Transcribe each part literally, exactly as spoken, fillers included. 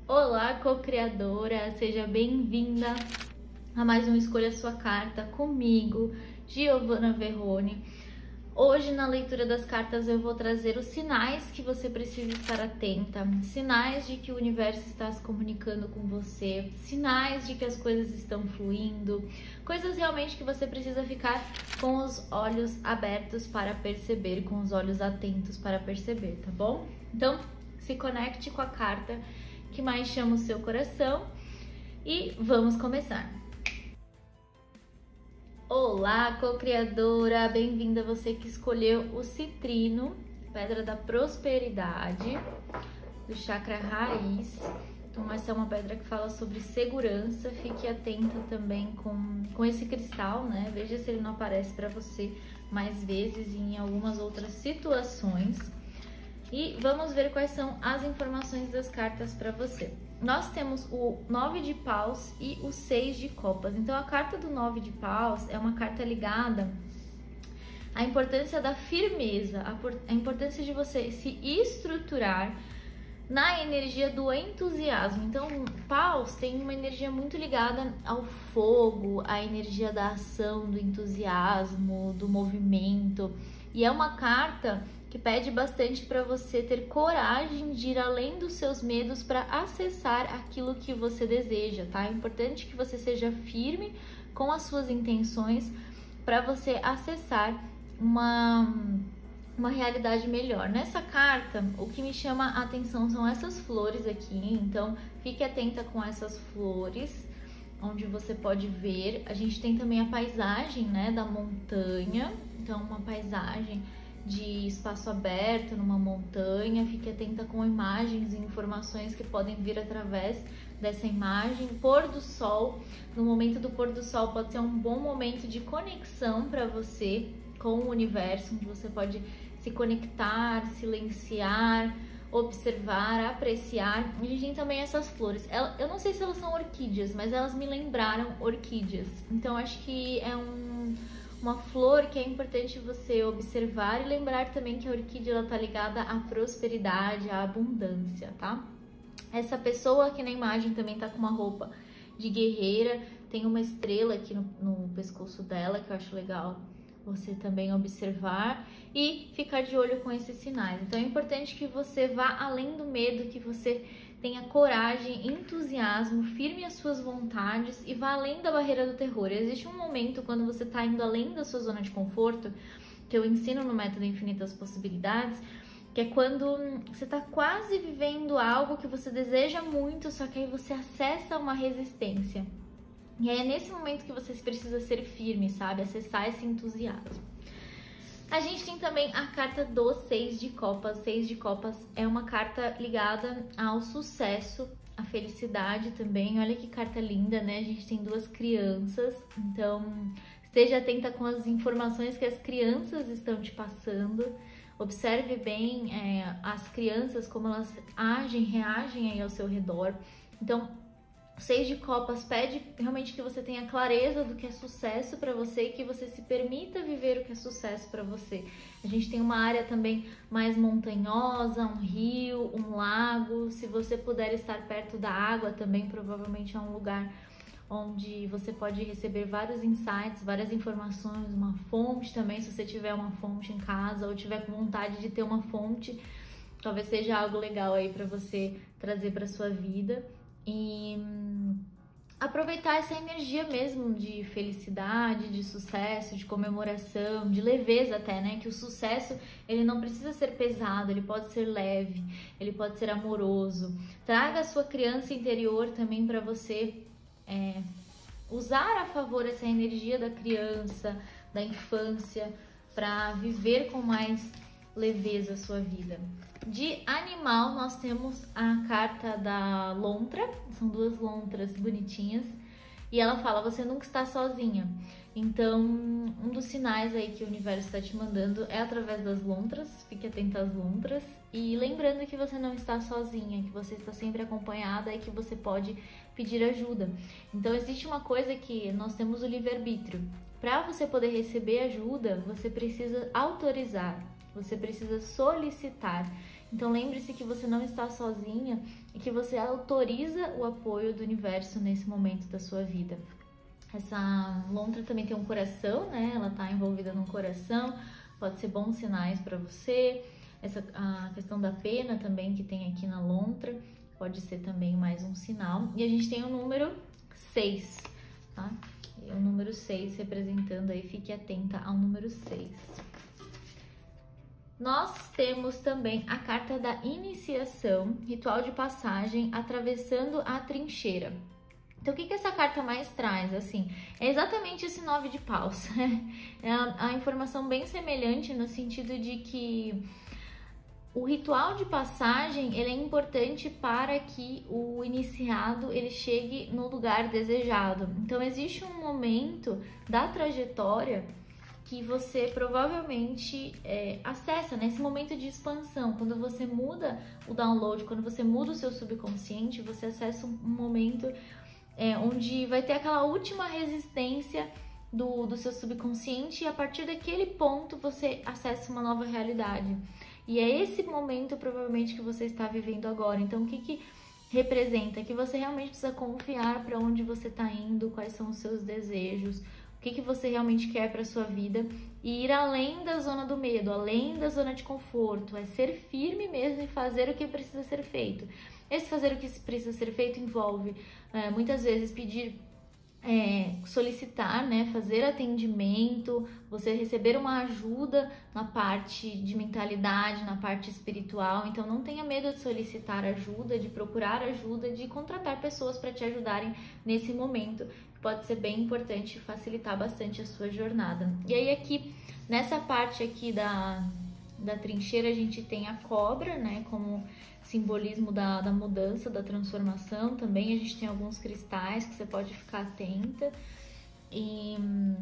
Olá, co-criadora, seja bem-vinda a mais um Escolha Sua Carta comigo, Giovana Verrone. Hoje, na leitura das cartas, eu vou trazer os sinais que você precisa estar atenta, sinais de que o universo está se comunicando com você, sinais de que as coisas estão fluindo, coisas realmente que você precisa ficar com os olhos abertos para perceber, com os olhos atentos para perceber, tá bom? Então, se conecte com a carta que mais chama o seu coração e vamos começar. Olá, co-criadora, bem-vinda você que escolheu o citrino, pedra da prosperidade, do chakra raiz. Então essa é uma pedra que fala sobre segurança, fique atenta também com, com esse cristal, né? Veja se ele não aparece para você mais vezes e em algumas outras situações. E vamos ver quais são as informações das cartas para você. Nós temos o nove de paus e o seis de copas. Então, a carta do nove de paus é uma carta ligada à importância da firmeza, a importância de você se estruturar na energia do entusiasmo. Então, paus tem uma energia muito ligada ao fogo, à energia da ação, do entusiasmo, do movimento. E é uma carta que pede bastante para você ter coragem de ir além dos seus medos para acessar aquilo que você deseja, tá? É importante que você seja firme com as suas intenções para você acessar uma, uma realidade melhor. Nessa carta, o que me chama a atenção são essas flores aqui, então fique atenta com essas flores, onde você pode ver. A gente tem também a paisagem, né, da montanha, então uma paisagem de espaço aberto numa montanha. Fique atenta com imagens e informações que podem vir através dessa imagem. Pôr do sol, no momento do pôr do sol pode ser um bom momento de conexão para você com o universo, onde você pode se conectar, silenciar, observar, apreciar. A gente tem também essas flores, eu não sei se elas são orquídeas, mas elas me lembraram orquídeas, então acho que é um uma flor que é importante você observar e lembrar também que a orquídea ela tá ligada à prosperidade, à abundância, tá? Essa pessoa aqui na imagem também tá com uma roupa de guerreira, tem uma estrela aqui no, no pescoço dela, que eu acho legal você também observar e ficar de olho com esses sinais. Então é importante que você vá além do medo, que você tenha coragem, entusiasmo, firme as suas vontades e vá além da barreira do terror. Existe um momento quando você está indo além da sua zona de conforto, que eu ensino no método Infinitas Possibilidades, que é quando você está quase vivendo algo que você deseja muito, só que aí você acessa uma resistência. E aí é nesse momento que você precisa ser firme, sabe? Acessar esse entusiasmo. A gente tem também a carta do seis de copas. Seis de copas é uma carta ligada ao sucesso, à felicidade também. Olha que carta linda, né? A gente tem duas crianças, então esteja atenta com as informações que as crianças estão te passando. Observe bem é, as crianças, como elas agem, reagem aí ao seu redor. Então, Seis de copas pede realmente que você tenha clareza do que é sucesso para você e que você se permita viver o que é sucesso para você. A gente tem uma área também mais montanhosa, um rio, um lago. Se você puder estar perto da água também, provavelmente é um lugar onde você pode receber vários insights, várias informações, uma fonte também, se você tiver uma fonte em casa ou tiver com vontade de ter uma fonte, talvez seja algo legal aí para você trazer para sua vida. E aproveitar essa energia mesmo de felicidade, de sucesso, de comemoração, de leveza até, né? Que o sucesso, ele não precisa ser pesado, ele pode ser leve, ele pode ser amoroso. Traga a sua criança interior também para você é, usar a favor essa energia da criança, da infância, para viver com mais leveza a sua vida. De animal, nós temos a carta da lontra, são duas lontras bonitinhas, e ela fala, você nunca está sozinha. Então, um dos sinais aí que o universo está te mandando é através das lontras, fique atenta às lontras, e lembrando que você não está sozinha, que você está sempre acompanhada e que você pode pedir ajuda. Então, existe uma coisa que nós temos o livre-arbítrio. Para você poder receber ajuda, você precisa autorizar, você precisa solicitar. Então lembre-se que você não está sozinha e que você autoriza o apoio do universo nesse momento da sua vida. Essa lontra também tem um coração, né? Ela está envolvida num coração, pode ser bons sinais para você. Essa, a questão da pena também que tem aqui na lontra pode ser também mais um sinal. E a gente tem o número seis, tá? E o número seis representando aí, fique atenta ao número seis. Nós temos também a carta da iniciação, ritual de passagem, atravessando a trincheira. Então, o que que essa carta mais traz, assim? É exatamente esse nove de paus. É a, a informação bem semelhante no sentido de que o ritual de passagem, ele é importante para que o iniciado, ele chegue no lugar desejado. Então, existe um momento da trajetória que você provavelmente é, acessa nesse momento de expansão. Quando você muda o download, quando você muda o seu subconsciente, você acessa um, um momento é, onde vai ter aquela última resistência do, do seu subconsciente e a partir daquele ponto você acessa uma nova realidade. E é esse momento provavelmente que você está vivendo agora. Então, o que que representa? Que você realmente precisa confiar para onde você está indo, quais são os seus desejos, o que que você realmente quer para sua vida e ir além da zona do medo, além da zona de conforto. É ser firme mesmo e fazer o que precisa ser feito. Esse fazer o que precisa ser feito envolve é, muitas vezes pedir, é, solicitar, né, fazer atendimento, você receber uma ajuda na parte de mentalidade, na parte espiritual. Então não tenha medo de solicitar ajuda, de procurar ajuda, de contratar pessoas para te ajudarem nesse momento. Pode ser bem importante e facilitar bastante a sua jornada. E aí aqui, nessa parte aqui da, da trincheira, a gente tem a cobra, né, como simbolismo da, da mudança, da transformação. Também a gente tem alguns cristais que você pode ficar atenta. E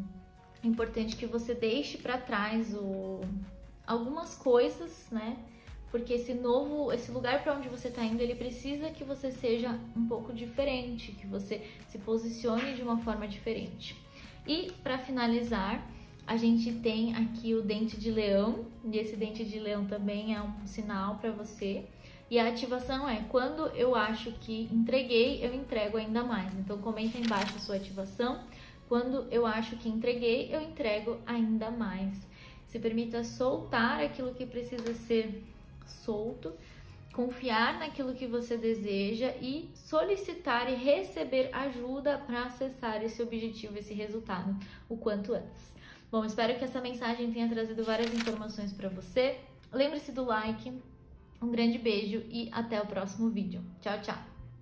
é importante que você deixe para trás o, algumas coisas, né? Porque esse novo, esse lugar para onde você está indo, ele precisa que você seja um pouco diferente, que você se posicione de uma forma diferente. E para finalizar, a gente tem aqui o dente de leão, e esse dente de leão também é um sinal para você. E a ativação é: quando eu acho que entreguei, eu entrego ainda mais. Então comenta aí embaixo a sua ativação. Quando eu acho que entreguei, eu entrego ainda mais. Se permita soltar aquilo que precisa ser solto, confiar naquilo que você deseja e solicitar e receber ajuda para acessar esse objetivo, esse resultado o quanto antes. Bom, espero que essa mensagem tenha trazido várias informações para você. Lembre-se do like, um grande beijo e até o próximo vídeo. Tchau, tchau!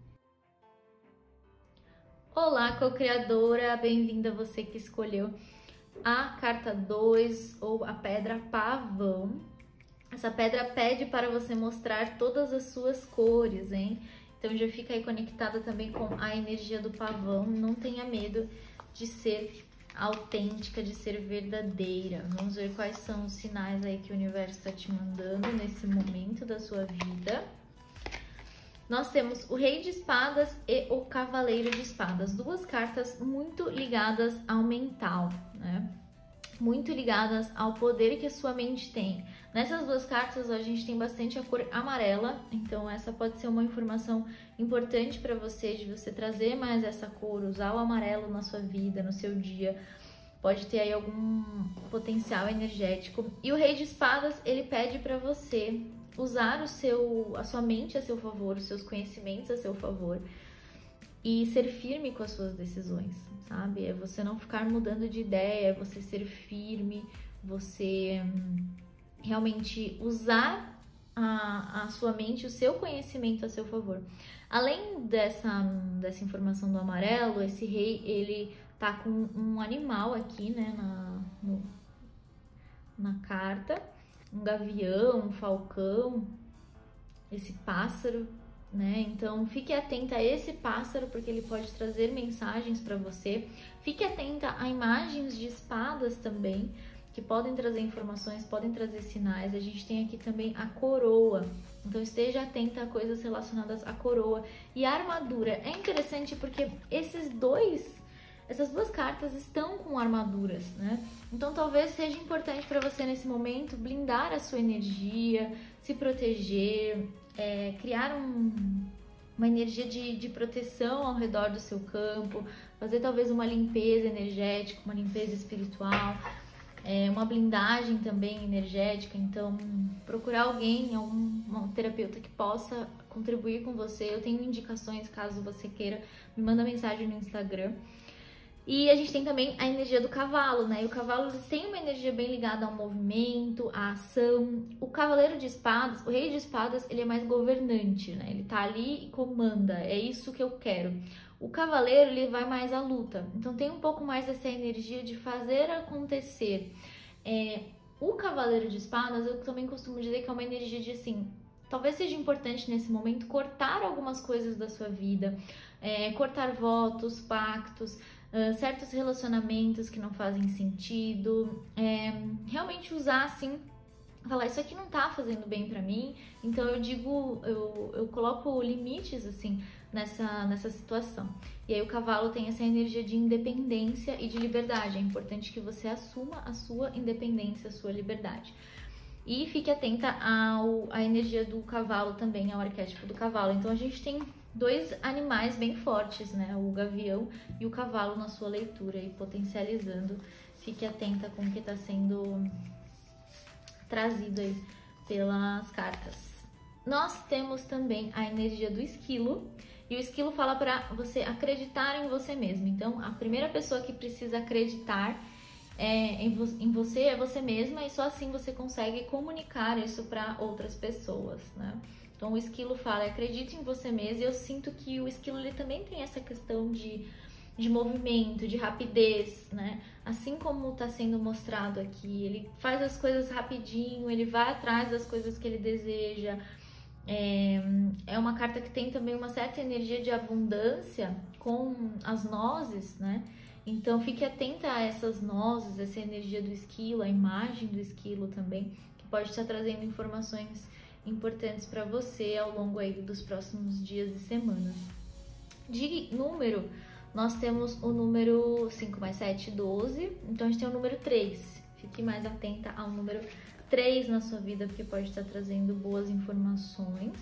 Olá, co-criadora! Bem-vinda você que escolheu a carta dois ou a pedra pavão. Essa pedra pede para você mostrar todas as suas cores, hein? Então já fica aí conectada também com a energia do pavão. Não tenha medo de ser autêntica, de ser verdadeira. Vamos ver quais são os sinais aí que o universo está te mandando nesse momento da sua vida. Nós temos o Rei de Espadas e o Cavaleiro de Espadas. Duas cartas muito ligadas ao mental, né? Muito ligadas ao poder que a sua mente tem. Nessas duas cartas a gente tem bastante a cor amarela, então essa pode ser uma informação importante para você, de você trazer mais essa cor, usar o amarelo na sua vida, no seu dia. Pode ter aí algum potencial energético. E o Rei de Espadas, ele pede para você usar o seu, a sua mente a seu favor, os seus conhecimentos a seu favor e ser firme com as suas decisões, sabe? É você não ficar mudando de ideia, é você ser firme, você hum, realmente usar a, a sua mente, o seu conhecimento a seu favor. Além dessa, dessa informação do amarelo, esse rei, ele tá com um animal aqui, né, na, no, na carta, um gavião, um falcão, esse pássaro, né? Então fique atenta a esse pássaro, porque ele pode trazer mensagens para você. Fique atenta a imagens de espadas também, que podem trazer informações, podem trazer sinais. A gente tem aqui também a coroa, então esteja atenta a coisas relacionadas à coroa. E a armadura é interessante porque esses dois, essas duas cartas estão com armaduras, né? Então talvez seja importante para você nesse momento blindar a sua energia, se proteger, é, criar um, uma energia de, de proteção ao redor do seu campo, fazer talvez uma limpeza energética, uma limpeza espiritual, é, uma blindagem também energética. Então procurar alguém, algum terapeuta que possa contribuir com você. Eu tenho indicações caso você queira, me manda mensagem no Instagram. E a gente tem também a energia do cavalo, né? E o cavalo tem uma energia bem ligada ao movimento, à ação. O cavaleiro de espadas, o rei de espadas, ele é mais governante, né? Ele tá ali e comanda, é isso que eu quero. O cavaleiro, ele vai mais à luta. Então tem um pouco mais dessa energia de fazer acontecer. É, o cavaleiro de espadas, eu também costumo dizer que é uma energia de assim... Talvez seja importante nesse momento cortar algumas coisas da sua vida, é, cortar votos, pactos, uh, certos relacionamentos que não fazem sentido, é, realmente usar assim, falar, isso aqui não tá fazendo bem pra mim, então eu digo, eu, eu coloco limites assim nessa, nessa situação. E aí o cavalo tem essa energia de independência e de liberdade, é importante que você assuma a sua independência, a sua liberdade. E fique atenta ao, à energia do cavalo também, ao arquétipo do cavalo. Então a gente tem dois animais bem fortes, né? O gavião e o cavalo na sua leitura e potencializando. Fique atenta com o que está sendo trazido aí pelas cartas. Nós temos também a energia do esquilo. E o esquilo fala para você acreditar em você mesmo. Então a primeira pessoa que precisa acreditar É, em, vo em você, é você mesma, e só assim você consegue comunicar isso para outras pessoas, né? Então o esquilo fala, acredite em você mesmo, e eu sinto que o esquilo ele também tem essa questão de, de movimento, de rapidez, né? Assim como está sendo mostrado aqui, ele faz as coisas rapidinho, ele vai atrás das coisas que ele deseja. É, é uma carta que tem também uma certa energia de abundância com as nozes, né? Então fique atenta a essas nozes, essa energia do esquilo, a imagem do esquilo também, que pode estar trazendo informações importantes para você ao longo aí dos próximos dias e semanas. De número, nós temos o número cinco mais sete, doze, então a gente tem o número três. Fique mais atenta ao número três na sua vida, porque pode estar trazendo boas informações.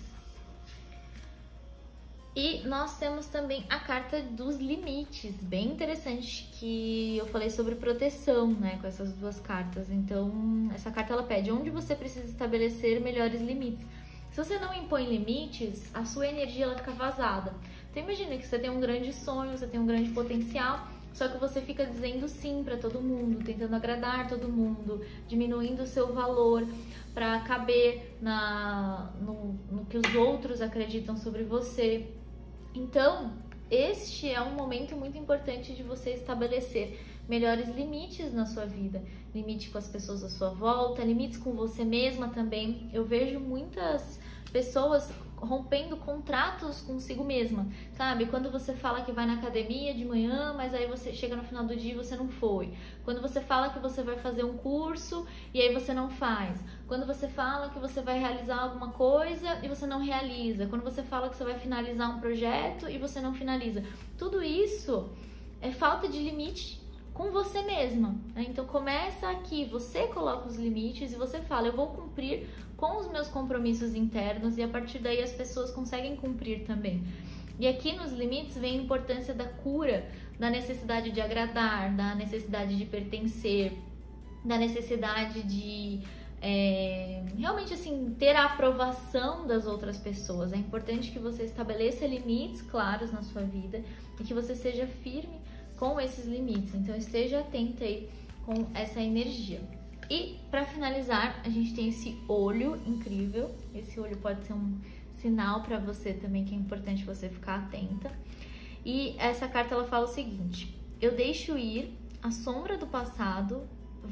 E nós temos também a carta dos limites, bem interessante, que eu falei sobre proteção, né, com essas duas cartas. Então, essa carta ela pede onde você precisa estabelecer melhores limites. Se você não impõe limites, a sua energia ela fica vazada. Então, imagina que você tem um grande sonho, você tem um grande potencial, só que você fica dizendo sim para todo mundo, tentando agradar todo mundo, diminuindo o seu valor para caber na, no, no que os outros acreditam sobre você. Então, este é um momento muito importante de você estabelecer melhores limites na sua vida. Limite com as pessoas à sua volta, limites com você mesma também. Eu vejo muitas pessoas rompendo contratos consigo mesma, sabe? Quando você fala que vai na academia de manhã, mas aí você chega no final do dia e você não foi. Quando você fala que você vai fazer um curso e aí você não faz. Quando você fala que você vai realizar alguma coisa e você não realiza. Quando você fala que você vai finalizar um projeto e você não finaliza. Tudo isso é falta de limite com você mesma, né? Então começa aqui, você coloca os limites e você fala, eu vou cumprir com os meus compromissos internos, e a partir daí as pessoas conseguem cumprir também. E aqui nos limites vem a importância da cura, da necessidade de agradar, da necessidade de pertencer, da necessidade de é, realmente assim ter a aprovação das outras pessoas. É importante que você estabeleça limites claros na sua vida e que você seja firme com esses limites. Então esteja atenta aí com essa energia. E para finalizar, a gente tem esse olho incrível. Esse olho pode ser um sinal para você também que é importante você ficar atenta. E essa carta ela fala o seguinte: eu deixo ir a sombra do passado,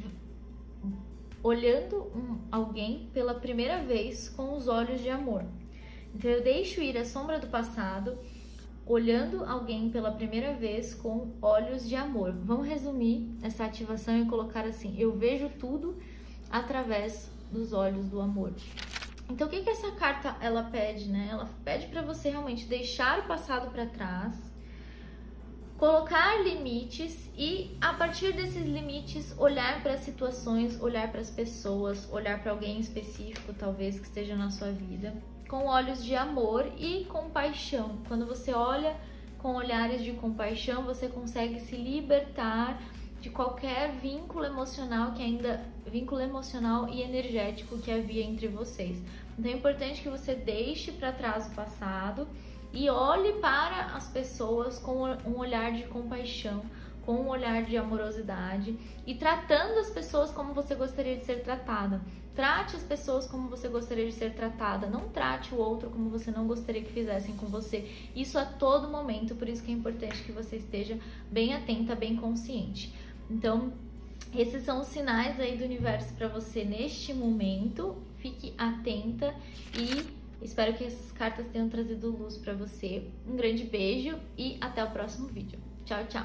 olhando um, alguém pela primeira vez com os olhos de amor. Então eu deixo ir a sombra do passado, olhando alguém pela primeira vez com olhos de amor. Vamos resumir essa ativação e colocar assim: eu vejo tudo através dos olhos do amor. Então o que que essa carta ela pede, né? Ela pede para você realmente deixar o passado para trás, colocar limites e, a partir desses limites, olhar para as situações, olhar para as pessoas, olhar para alguém específico, talvez, que esteja na sua vida, com olhos de amor e compaixão. Quando você olha com olhares de compaixão, você consegue se libertar de qualquer vínculo emocional que ainda vínculo emocional e energético que havia entre vocês. Então é importante que você deixe para trás o passado e olhe para as pessoas com um olhar de compaixão, com um olhar de amorosidade e tratando as pessoas como você gostaria de ser tratada. Trate as pessoas como você gostaria de ser tratada, não trate o outro como você não gostaria que fizessem com você. Isso a todo momento, por isso que é importante que você esteja bem atenta, bem consciente. Então, esses são os sinais aí do universo para você neste momento. Fique atenta e espero que essas cartas tenham trazido luz para você. Um grande beijo e até o próximo vídeo. Tchau, tchau!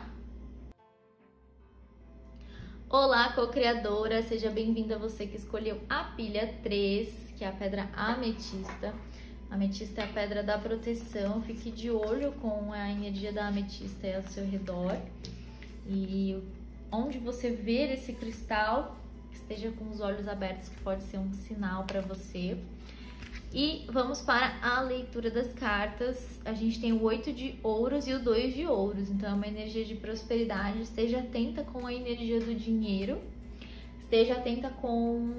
Olá, co-criadora! Seja bem-vinda você que escolheu a pilha três, que é a pedra ametista. A ametista é a pedra da proteção. Fique de olho com a energia da ametista ao seu redor. E onde você ver esse cristal, esteja com os olhos abertos, que pode ser um sinal para você. E vamos para a leitura das cartas. A gente tem o oito de ouros e o dois de ouros, então é uma energia de prosperidade. Esteja atenta com a energia do dinheiro, esteja atenta com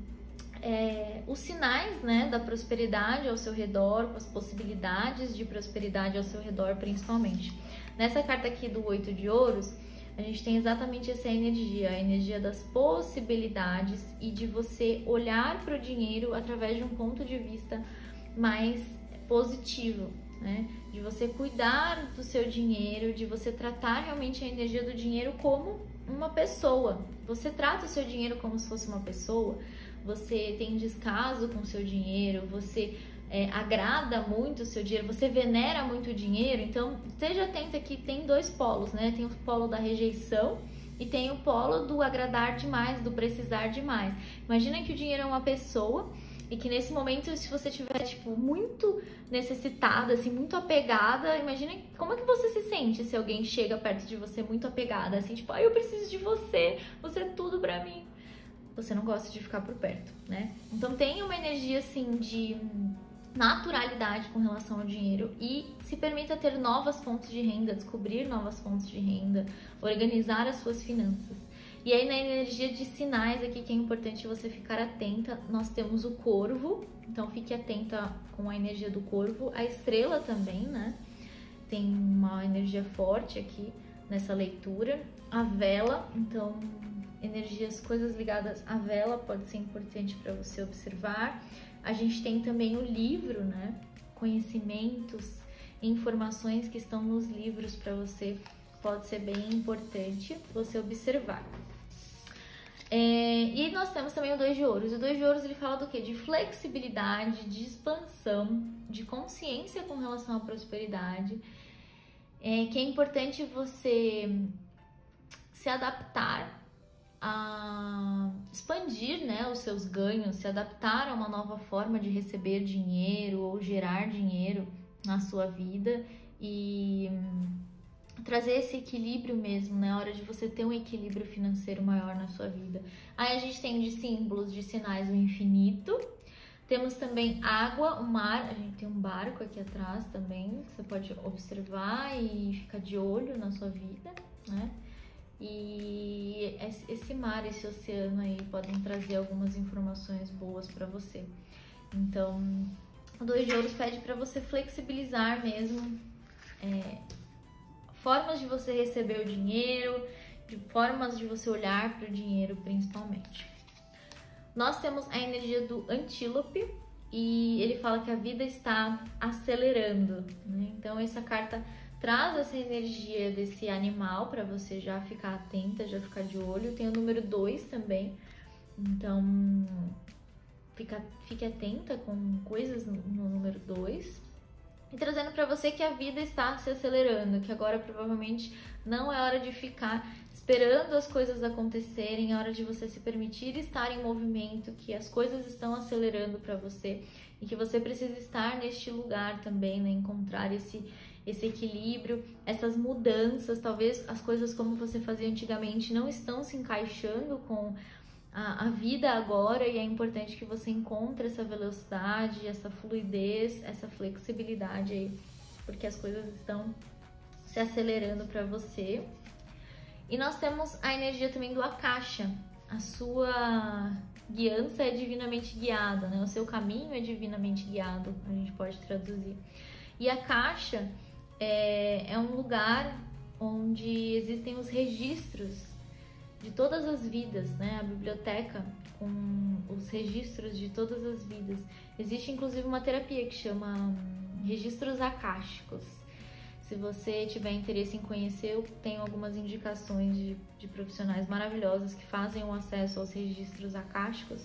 é, os sinais, né, da prosperidade ao seu redor, com as possibilidades de prosperidade ao seu redor, principalmente. Nessa carta aqui do oito de ouros, a gente tem exatamente essa energia, a energia das possibilidades e de você olhar para o dinheiro através de um ponto de vista mais positivo, né? De você cuidar do seu dinheiro, de você tratar realmente a energia do dinheiro como uma pessoa. Você trata o seu dinheiro como se fosse uma pessoa, você tem descaso com o seu dinheiro, você É, agrada muito o seu dinheiro, você venera muito o dinheiro. Então esteja atenta que tem dois polos, né? Tem o polo da rejeição e tem o polo do agradar demais, do precisar demais. Imagina que o dinheiro é uma pessoa e que nesse momento, se você estiver tipo muito necessitada, assim, muito apegada, imagina como é que você se sente se alguém chega perto de você muito apegada, assim, tipo, ah, eu preciso de você, você é tudo pra mim. Você não gosta de ficar por perto, né? Então tem uma energia assim de naturalidade com relação ao dinheiro e se permita ter novas fontes de renda, descobrir novas fontes de renda, organizar as suas finanças. E aí na energia de sinais aqui que é importante você ficar atenta, nós temos o corvo, então fique atenta com a energia do corvo, a estrela também, né? Tem uma energia forte aqui nessa leitura, a vela, então energias, coisas ligadas à vela pode ser importante para você observar. A gente tem também o livro, né? Conhecimentos, informações que estão nos livros para você, pode ser bem importante você observar. É, e nós temos também o dois de ouros. O dois de ouros ele fala do quê? De flexibilidade, de expansão, de consciência com relação à prosperidade. É, que é importante você se adaptar a expandir, né, os seus ganhos, se adaptar a uma nova forma de receber dinheiro ou gerar dinheiro na sua vida e trazer esse equilíbrio mesmo, na hora de você ter um equilíbrio financeiro maior na sua vida. Aí a gente tem de símbolos, de sinais o infinito, temos também água, o mar, a gente tem um barco aqui atrás também, que você pode observar e ficar de olho na sua vida, né? E esse mar, esse oceano aí podem trazer algumas informações boas para você. Então, o dois de ouros pede para você flexibilizar mesmo é, formas de você receber o dinheiro, de formas de você olhar para o dinheiro principalmente. Nós temos a energia do antílope e ele fala que a vida está acelerando, né? Então essa carta traz essa energia desse animal para você já ficar atenta, já ficar de olho. Tem o número dois também, então fica, fique atenta com coisas no, no número dois. E trazendo para você que a vida está se acelerando, que agora provavelmente não é hora de ficar esperando as coisas acontecerem, é hora de você se permitir estar em movimento, que as coisas estão acelerando para você e que você precisa estar neste lugar também, né? Encontrar esse esse equilíbrio, essas mudanças, talvez as coisas como você fazia antigamente não estão se encaixando com a, a vida agora, e é importante que você encontre essa velocidade, essa fluidez, essa flexibilidade aí, porque as coisas estão se acelerando para você. E nós temos a energia também do Akasha. A sua guiança é divinamente guiada, né? O seu caminho é divinamente guiado, a gente pode traduzir. E a Akasha é, é um lugar onde existem os registros de todas as vidas, né? A biblioteca com os registros de todas as vidas. Existe inclusive uma terapia que chama registros akáshicos. Se você tiver interesse em conhecer, eu tenho algumas indicações de, de profissionais maravilhosos que fazem o acesso aos registros akáshicos.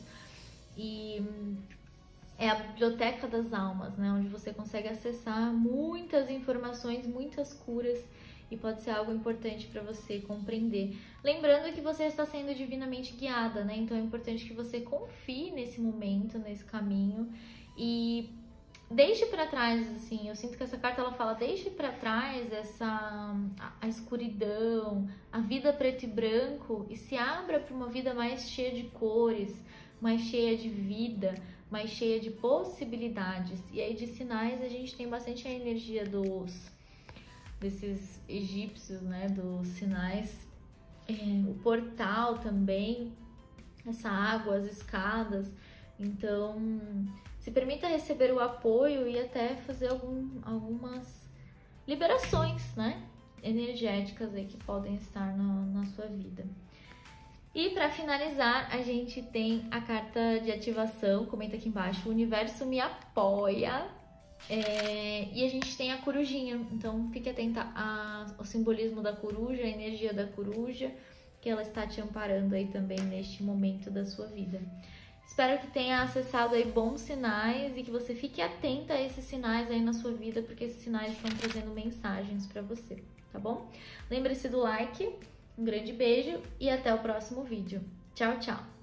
E é a biblioteca das almas, né? Onde você consegue acessar muitas informações, muitas curas, e pode ser algo importante para você compreender. Lembrando que você está sendo divinamente guiada, né? Então é importante que você confie nesse momento, nesse caminho, e deixe para trás, assim, eu sinto que essa carta ela fala, deixe para trás essa a, a escuridão, a vida preto e branco, e se abra para uma vida mais cheia de cores, mais cheia de vida, mais cheia de possibilidades. E aí de sinais a gente tem bastante a energia dos desses egípcios, né, dos sinais, é, o portal também, essa água, as escadas. Então se permita receber o apoio e até fazer algum, algumas liberações, né, energéticas aí que podem estar na, na sua vida. E para finalizar, a gente tem a carta de ativação, comenta aqui embaixo, o universo me apoia, é, e a gente tem a corujinha, então fique atenta a, ao simbolismo da coruja, a energia da coruja, que ela está te amparando aí também neste momento da sua vida. Espero que tenha acessado aí bons sinais e que você fique atenta a esses sinais aí na sua vida, porque esses sinais estão trazendo mensagens para você, tá bom? Lembre-se do like, um grande beijo e até o próximo vídeo. Tchau, tchau!